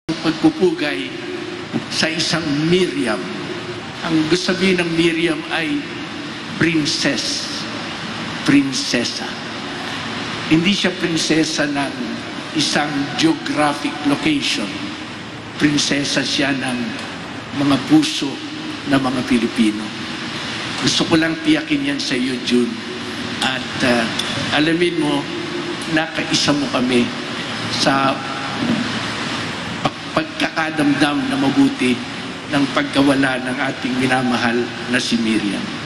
pagpupugay sa isang Miriam. Ang gusto sabihin ng Miriam ay princess, prinsesa. Hindi siya prinsesa ng isang geographic location. Prinsesa siya ng mga puso ng mga Pilipino. Gusto ko lang tiyakin yan sa iyo, June. At alamin mo, nakaisa mo kami sa pagkakadamdam na mabuti ng pagkawala ng ating minamahal na si Miriam.